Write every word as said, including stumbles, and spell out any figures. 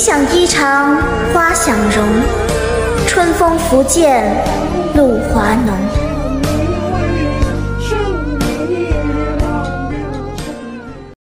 响衣裳花想容，春风拂槛露华浓。